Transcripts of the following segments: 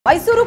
ಮೈಸೂರು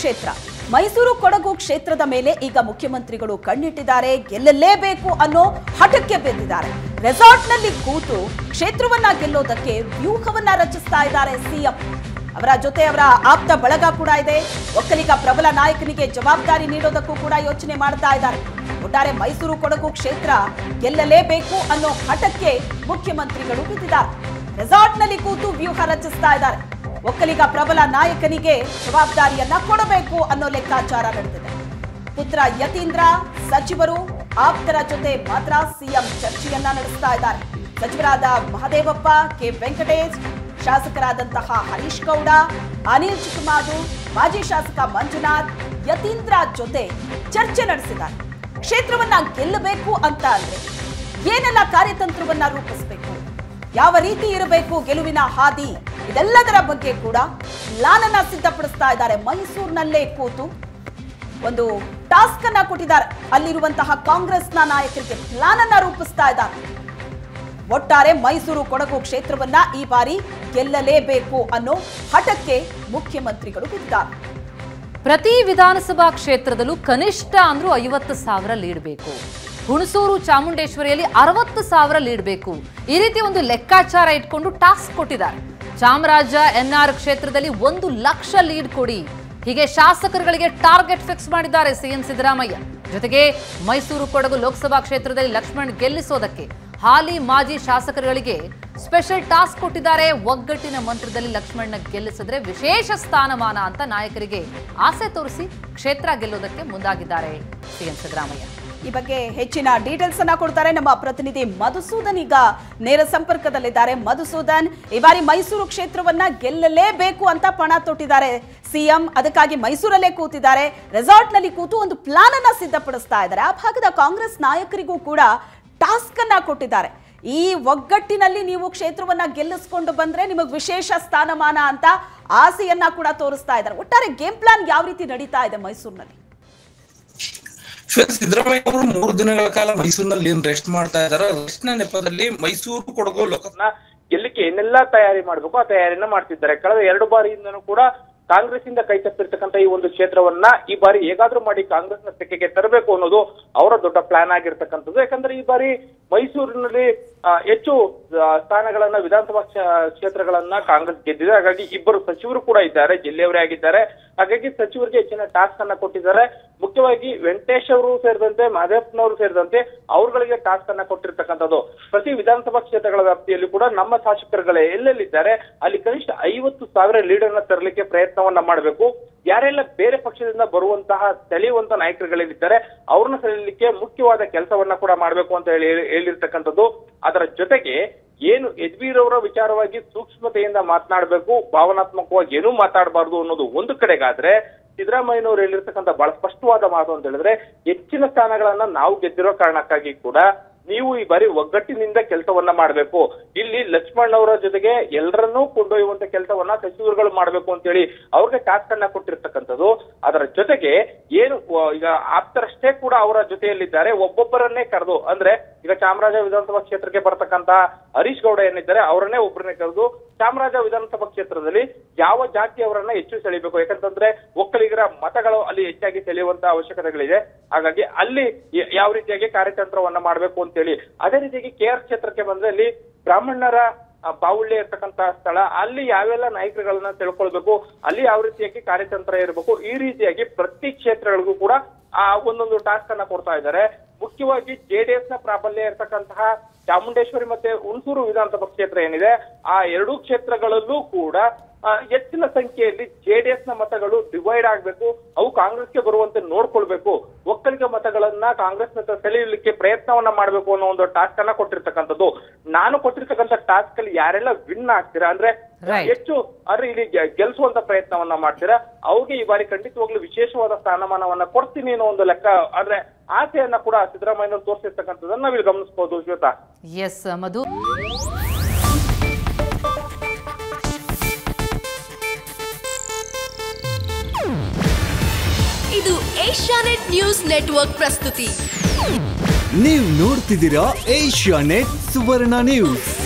ಕೊಡಗು ಕ್ಷೇತ್ರದ ಮೇಲೆ ಈಗ ಮುಖ್ಯಮಂತ್ರಿಗಳು ಕಣ್ಣಿಟ್ಟಿದ್ದಾರೆ. ಗೆಲ್ಲಲೇಬೇಕು ಅನ್ನೋ ಹಠಕ್ಕೆ ಬೆಂದಿದ್ದಾರೆ. ರೆಸಾರ್ಟ್ನಲ್ಲಿ ಕೂತು ಕ್ಷೇತ್ರವನ್ನ ಗೆಲ್ಲೋದಕ್ಕೆ ವ್ಯೂಹವನ್ನ ರಚಿಸ್ತಾ ಇದ್ದಾರೆ ಸಿಎಂ. ಅವರ ಜೊತೆ ಅವರ ಆಪ್ತ ಬಳಗ ಕೂಡ ಇದೆ. ಒಕ್ಕಲಿಗ ಪ್ರಬಲ ನಾಯಕನಿಗೆ ಜವಾಬ್ದಾರಿ ನೀಡೋದಕ್ಕೂ ಕೂಡ ಯೋಚನೆ ಮಾಡ್ತಾ ಇದ್ದಾರೆ. ಒಟ್ಟಾರೆ ಮೈಸೂರು ಕೊಡಗು ಕ್ಷೇತ್ರ ಗೆಲ್ಲಲೇಬೇಕು ಅನ್ನೋ ಹಠಕ್ಕೆ ಮುಖ್ಯಮಂತ್ರಿಗಳು ಬಿದ್ದಿದ್ದಾರೆ. ರೆಸಾರ್ಟ್ನಲ್ಲಿ ಕೂತು ವ್ಯೂಹ ರಚಿಸ್ತಾ ಇದ್ದಾರೆ. ಒಕ್ಕಲಿಗ ಪ್ರಬಲ ನಾಯಕನಿಗೆ ಜವಾಬ್ದಾರಿಯನ್ನ ಕೊಡಬೇಕು ಅನ್ನೋ ಲೆಕ್ಕಾಚಾರ ನಡೆದಿದೆ. ಪುತ್ರ ಯತೀಂದ್ರ, ಸಚಿವರು, ಆಪ್ತರ ಜೊತೆ ಮಾತ್ರ ಸಿಎಂ ಚರ್ಚೆಯನ್ನ ನಡೆಸ್ತಾ ಇದ್ದಾರೆ. ಸಚಿವರಾದ ಮಹದೇವಪ್ಪ, ಕೆ ವೆಂಕಟೇಶ್, ಶಾಸಕರಾದಂತಹ ಹರೀಶ್ ಗೌಡ, ಅನಿಲ್ ಚಿಕ್ಕಮಾದು, ಮಾಜಿ ಶಾಸಕ ಮಂಜುನಾಥ್ ಯತೀಂದ್ರ ಜೊತೆ ಚರ್ಚೆ ನಡೆಸಿದ್ದಾರೆ. ಕ್ಷೇತ್ರವನ್ನ ಗೆಲ್ಲಬೇಕು ಅಂತ ಅಂದ್ರೆ ಏನೆಲ್ಲ ಕಾರ್ಯತಂತ್ರವನ್ನ ರೂಪಿಸಬೇಕು, ಯಾವ ರೀತಿ ಇರಬೇಕು ಗೆಲುವಿನ ಹಾದಿ, ಇದೆಲ್ಲದರ ಬಗ್ಗೆ ಕೂಡ ಪ್ಲಾನ್ ಅನ್ನ ಸಿದ್ಧಪಡಿಸ್ತಾ ಇದ್ದಾರೆ. ಮೈಸೂರಿನಲ್ಲೇ ಕೂತು ಒಂದು ಟಾಸ್ಕ್ ಅನ್ನ ಕೊಟ್ಟಿದ್ದಾರೆ. ಅಲ್ಲಿರುವಂತಹ ಕಾಂಗ್ರೆಸ್ನ ನಾಯಕರಿಗೆ ಪ್ಲಾನ್ ಅನ್ನ ರೂಪಿಸ್ತಾ ಇದ್ದಾರೆ. ಒಟ್ಟಾರೆ ಮೈಸೂರು ಕೊಡಗು ಕ್ಷೇತ್ರವನ್ನ ಈ ಬಾರಿ ಗೆಲ್ಲಲೇಬೇಕು ಅನ್ನೋ ಹಠಕ್ಕೆ ಮುಖ್ಯಮಂತ್ರಿಗಳು ಬಿದ್ದಿದ್ದಾರೆ. ಪ್ರತಿ ವಿಧಾನಸಭಾ ಕ್ಷೇತ್ರದಲ್ಲೂ ಕನಿಷ್ಠ ಅಂದ್ರೂ 50,000 ಲೀಡ್ ಬೇಕು. ಹುಣಸೂರು ಚಾಮುಂಡೇಶ್ವರಿಯಲ್ಲಿ 60,000 ಲೀಡ್ ಬೇಕು. ಈ ರೀತಿ ಒಂದು ಲೆಕ್ಕಾಚಾರ ಇಟ್ಕೊಂಡು ಟಾಸ್ಕ್ ಕೊಟ್ಟಿದ್ದಾರೆ. ಚಾಮರಾಜ ಎನ್ಆರ್ ಕ್ಷೇತ್ರದಲ್ಲಿ 1 ಲಕ್ಷ ಲೀಡ್ ಕೊಡಿ, ಹೀಗೆ ಶಾಸಕರುಗಳಿಗೆ ಟಾರ್ಗೆಟ್ ಫಿಕ್ಸ್ ಮಾಡಿದ್ದಾರೆ ಸಿಎಂ ಸಿದ್ದರಾಮಯ್ಯ. ಜೊತೆಗೆ ಮೈಸೂರು ಕೊಡಗು ಲೋಕಸಭಾ ಕ್ಷೇತ್ರದಲ್ಲಿ ಲಕ್ಷ್ಮಣ್ ಗೆಲ್ಲಿಸೋದಕ್ಕೆ ಹಾಲಿ ಮಾಜಿ ಶಾಸಕರುಗಳಿಗೆ ಸ್ಪೆಷಲ್ ಟಾಸ್ಕ್ ಕೊಟ್ಟಿದ್ದಾರೆ. ಒಗ್ಗಟ್ಟಿನ ಮಂತ್ರದಲ್ಲಿ ಲಕ್ಷ್ಮಣ್ನ ಗೆಲ್ಲಿಸಿದ್ರೆ ವಿಶೇಷ ಸ್ಥಾನಮಾನ ಅಂತ ನಾಯಕರಿಗೆ ಆಸೆ ತೋರಿಸಿ ಕ್ಷೇತ್ರ ಗೆಲ್ಲೋದಕ್ಕೆ ಮುಂದಾಗಿದ್ದಾರೆ ಸಿಎಂ ಸಿದ್ದರಾಮಯ್ಯ. ಈ ಬಗ್ಗೆ ಹೆಚ್ಚಿನ ಡೀಟೇಲ್ಸ್ ಅನ್ನ ಕೊಡ್ತಾರೆ ನಮ್ಮ ಪ್ರತಿನಿಧಿ ಮಧುಸೂದನ್. ಈಗ ನೇರ ಸಂಪರ್ಕದಲ್ಲಿದ್ದಾರೆ. ಮಧುಸೂದನ್, ಈ ಬಾರಿ ಮೈಸೂರು ಕ್ಷೇತ್ರವನ್ನ ಗೆಲ್ಲಲೇಬೇಕು ಅಂತ ಪಣ ತೊಟ್ಟಿದ್ದಾರೆ ಸಿಎಂ. ಅದಕ್ಕಾಗಿ ಮೈಸೂರಲ್ಲೇ ಕೂತಿದ್ದಾರೆ. ರೆಸಾರ್ಟ್ ನಲ್ಲಿ ಕೂತು ಒಂದು ಪ್ಲಾನ್ ಅನ್ನ ಸಿದ್ಧಪಡಿಸ್ತಾ ಇದ್ದಾರೆ. ಆ ಭಾಗದ ಕಾಂಗ್ರೆಸ್ ನಾಯಕರಿಗೂ ಕೂಡ ಟಾಸ್ಕ್ ಅನ್ನ ಕೊಟ್ಟಿದ್ದಾರೆ. ಈ ಒಗ್ಗಟ್ಟಿನಲ್ಲಿ ನೀವು ಕ್ಷೇತ್ರವನ್ನ ಗೆಲ್ಲಿಸಿಕೊಂಡು ಬಂದ್ರೆ ನಿಮಗೆ ವಿಶೇಷ ಸ್ಥಾನಮಾನ ಅಂತ ಆಸೆಯನ್ನ ಕೂಡ ತೋರಿಸ್ತಾ ಇದ್ದಾರೆ. ಒಟ್ಟಾರೆ ಗೇಮ್ ಪ್ಲಾನ್ ಯಾವ ರೀತಿ ನಡೀತಾ ಇದೆ ಮೈಸೂರಿನಲ್ಲಿ? ಸಿದ್ದರಾಮಯ್ಯ ಅವರು 3 ದಿನಗಳ ಕಾಲ ಮೈಸೂರಿನಲ್ಲಿ ರೆಸ್ಟ್ ಮಾಡ್ತಾ ಇದ್ದಾರೆ. ರೆಸ್ಟ್ ನ ನೆಪದಲ್ಲಿ ಮೈಸೂರು ಕೊಡಗು ಲೋಕಸಭಾ ಗೆಲ್ಲಕ್ಕೆ ಏನೆಲ್ಲಾ ತಯಾರಿ ಮಾಡ್ಬೇಕು ಆ ತಯಾರಿಯನ್ನ ಮಾಡ್ತಿದ್ದಾರೆ. ಕಳೆದ 2 ಬಾರಿಯಿಂದನೂ ಕೂಡ ಕಾಂಗ್ರೆಸ್ ಇಂದ ಕೈ ತಪ್ಪಿರ್ತಕ್ಕಂಥ ಈ ಒಂದು ಕ್ಷೇತ್ರವನ್ನ ಈ ಬಾರಿ ಹೇಗಾದ್ರೂ ಮಾಡಿ ಕಾಂಗ್ರೆಸ್ ನ ತೆಕ್ಕೆಗೆ ತರಬೇಕು ಅನ್ನೋದು ಅವರ ದೊಡ್ಡ ಪ್ಲಾನ್ ಆಗಿರ್ತಕ್ಕಂಥದ್ದು. ಯಾಕಂದ್ರೆ ಈ ಬಾರಿ ಮೈಸೂರಿನಲ್ಲಿ ಹೆಚ್ಚು ಸ್ಥಾನಗಳನ್ನ ವಿಧಾನಸಭಾ ಕ್ಷೇತ್ರಗಳನ್ನ ಕಾಂಗ್ರೆಸ್ ಗೆದ್ದಿದೆ. ಹಾಗಾಗಿ 2 ಸಚಿವರು ಕೂಡ ಇದ್ದಾರೆ, ಜಿಲ್ಲೆಯವರೇ ಆಗಿದ್ದಾರೆ. ಹಾಗಾಗಿ ಸಚಿವರಿಗೆ ಹೆಚ್ಚಿನ ಟಾಸ್ಕ್ ಅನ್ನ ಕೊಟ್ಟಿದ್ದಾರೆ. ಮುಖ್ಯವಾಗಿ ವೆಂಕಟೇಶ್ ಅವರು ಸೇರಿದಂತೆ ಮಹದೇವಪ್ಪನವರು ಸೇರಿದಂತೆ ಅವರುಗಳಿಗೆ ಟಾಸ್ಕ್ ಅನ್ನ ಕೊಟ್ಟಿರ್ತಕ್ಕಂಥದ್ದು. ಪ್ರತಿ ವಿಧಾನಸಭಾ ಕ್ಷೇತ್ರಗಳ ವ್ಯಾಪ್ತಿಯಲ್ಲಿ ಕೂಡ ನಮ್ಮ ಶಾಸಕರುಗಳೇ ಎಲ್ಲೆಲ್ಲಿದ್ದಾರೆ ಅಲ್ಲಿ ಕನಿಷ್ಠ 50,000 ಲೀಡ್ ಅನ್ನ ತರಲಿಕ್ಕೆ ಪ್ರಯತ್ನವನ್ನ ಮಾಡಬೇಕು. ಯಾರೆಲ್ಲ ಬೇರೆ ಪಕ್ಷದಿಂದ ಬರುವಂತಹ ಸೆಳೆಯುವಂತ ನಾಯಕರುಗಳೇನಿದ್ದಾರೆ ಅವ್ರನ್ನ ಸೆಳೆಯಲಿಕ್ಕೆ ಮುಖ್ಯವಾದ ಕೆಲಸವನ್ನ ಕೂಡ ಮಾಡಬೇಕು ಅಂತ ಹೇಳಿರ್ತಕ್ಕಂಥದ್ದು. ಅದರ ಜೊತೆಗೆ ಏನು ಯದುವೀರ್ ಅವರ ವಿಚಾರವಾಗಿ ಸೂಕ್ಷ್ಮತೆಯಿಂದ ಮಾತನಾಡಬೇಕು, ಭಾವನಾತ್ಮಕವಾಗಿ ಏನೂ ಮಾತಾಡಬಾರ್ದು ಅನ್ನೋದು ಒಂದು ಕಡೆಗಾದ್ರೆ, ಸಿದ್ದರಾಮಯ್ಯನವರು ಹೇಳಿರ್ತಕ್ಕಂಥ ಬಹಳ ಸ್ಪಷ್ಟವಾದ ಮಾತು ಅಂತ ಹೇಳಿದ್ರೆ ಹೆಚ್ಚಿನ ಸ್ಥಾನಗಳನ್ನ ನಾವು ಗೆದ್ದಿರೋ ಕಾರಣಕ್ಕಾಗಿ ಕೂಡ ನೀವು ಈ ಬಾರಿ ಒಗ್ಗಟ್ಟಿನಿಂದ ಕೆಲಸವನ್ನ ಮಾಡಬೇಕು. ಇಲ್ಲಿ ಲಕ್ಷ್ಮಣ್ ಅವರ ಜೊತೆಗೆ ಎಲ್ಲರನ್ನೂ ಕೊಂಡೊಯ್ಯುವಂತ ಕೆಲಸವನ್ನ ಸಚಿವರುಗಳು ಮಾಡಬೇಕು ಅಂತ ಹೇಳಿ ಅವ್ರಿಗೆ ಟಾಸ್ಕ್ ಅನ್ನ ಕೊಟ್ಟಿರ್ತಕ್ಕಂಥದ್ದು. ಅದರ ಜೊತೆಗೆ ಏನು ಈಗ ಆಪ್ತರಷ್ಟೇ ಕೂಡ ಅವರ ಜೊತೆಯಲ್ಲಿದ್ದಾರೆ. ಒಬ್ಬೊಬ್ಬರನ್ನೇ ಕರೆದು, ಅಂದ್ರೆ ಈಗ ಚಾಮರಾಜ ವಿಧಾನಸಭಾ ಕ್ಷೇತ್ರಕ್ಕೆ ಬರ್ತಕ್ಕಂತ ಹರೀಶ್ ಗೌಡ ಏನಿದ್ದಾರೆ ಅವರನ್ನೇ ಒಬ್ಬರನ್ನೇ ಕರೆದು ಚಾಮರಾಜ ವಿಧಾನಸಭಾ ಕ್ಷೇತ್ರದಲ್ಲಿ ಯಾವ ಜಾತಿಯವರನ್ನ ಹೆಚ್ಚು ಸೆಳೆಯಬೇಕು, ಯಾಕಂತಂದ್ರೆ ಒಕ್ಕಲಿಗರ ಮತಗಳು ಅಲ್ಲಿ ಹೆಚ್ಚಾಗಿ ಸೆಳೆಯುವಂತ ಅವಶ್ಯಕತೆಗಳಿದೆ. ಹಾಗಾಗಿ ಅಲ್ಲಿ ಯಾವ ರೀತಿಯಾಗಿ ಕಾರ್ಯತಂತ್ರವನ್ನ ಮಾಡಬೇಕು ಅಂತ ಹೇಳಿ, ಅದೇ ರೀತಿಯಾಗಿ KR ಕ್ಷೇತ್ರಕ್ಕೆ ಬಂದ್ರೆ ಅಲ್ಲಿ ಬ್ರಾಹ್ಮಣರ ಬಾವುಳ್ಯ ಇರ್ತಕ್ಕಂತ ಸ್ಥಳ, ಅಲ್ಲಿ ಯಾವೆಲ್ಲ ನಾಯಕರುಗಳನ್ನ ತಿಳ್ಕೊಳ್ಬೇಕು, ಅಲ್ಲಿ ಯಾವ ರೀತಿಯಾಗಿ ಕಾರ್ಯತಂತ್ರ ಇರಬೇಕು, ಈ ರೀತಿಯಾಗಿ ಪ್ರತಿ ಕ್ಷೇತ್ರಗಳಿಗೂ ಕೂಡ ಒಂದೊಂದು ಟಾಸ್ಕ್ ಅನ್ನ ಕೊಡ್ತಾ ಇದ್ದಾರೆ. ಮುಖ್ಯವಾಗಿ JDS ನ ಪ್ರಾಬಲ್ಯ ಇರತಕ್ಕಂತಹ ಚಾಮುಂಡೇಶ್ವರಿ ಮತ್ತೆ ಹುಣಸೂರು ವಿಧಾನಸಭಾ ಕ್ಷೇತ್ರ ಏನಿದೆ ಆ 2 ಕ್ಷೇತ್ರಗಳಲ್ಲೂ ಕೂಡ ಹೆಚ್ಚಿನ ಸಂಖ್ಯೆಯಲ್ಲಿ JDS ನ ಮತಗಳು ಡಿವೈಡ್ ಆಗ್ಬೇಕು, ಅವು ಕಾಂಗ್ರೆಸ್ಗೆ ಬರುವಂತೆ ನೋಡ್ಕೊಳ್ಬೇಕು, ಒಕ್ಕಲಿಗ ಮತಗಳನ್ನ ಕಾಂಗ್ರೆಸ್ ಸೆಳೆಯಲಿಕ್ಕೆ ಪ್ರಯತ್ನವನ್ನ ಮಾಡ್ಬೇಕು ಅನ್ನೋ ಒಂದು ಟಾಸ್ಕ್ ಅನ್ನ ಕೊಟ್ಟಿರ್ತಕ್ಕಂಥದ್ದು. ನಾನು ಕೊಟ್ಟಿರ್ತಕ್ಕಂಥ ಟಾಸ್ಕ್ ಅಲ್ಲಿ ಯಾರೆಲ್ಲ ವಿನ್ ಆಗ್ತೀರಾ ಅಂದ್ರೆ ಹೆಚ್ಚು ಅಂದ್ರೆ ಇಲ್ಲಿ ಗೆಲ್ಸುವಂತ ಪ್ರಯತ್ನವನ್ನ ಮಾಡ್ತೀರಾ ಅವ್ರಿಗೆ ಈ ಬಾರಿ ಖಂಡಿತವಾಗ್ಲೂ ವಿಶೇಷವಾದ ಸ್ಥಾನಮಾನವನ್ನ ಕೊಡ್ತೀನಿ ಅನ್ನೋ ಒಂದು ಲೆಕ್ಕ ಅಂದ್ರೆ ಆಸೆಯನ್ನ ಕೂಡ ಸಿದ್ದರಾಮಯ್ಯನವರು ತೋರಿಸಿರ್ತಕ್ಕಂಥದ್ದನ್ನ ನಾವಿಲ್ಲಿ ಗಮನಿಸಬಹುದು. ಶ್ವೇತಾ, ಎಸ್ ಮಧು. ಇದು ಏಷ್ಯಾನೆಟ್ ನ್ಯೂಸ್ ನೆಟ್ವರ್ಕ್ ಪ್ರಸ್ತುತಿ. ನೀವು ನೋಡ್ತಿದ್ದೀರಾ ಏಷ್ಯಾನೆಟ್ ಸುವರ್ಣ ನ್ಯೂಸ್.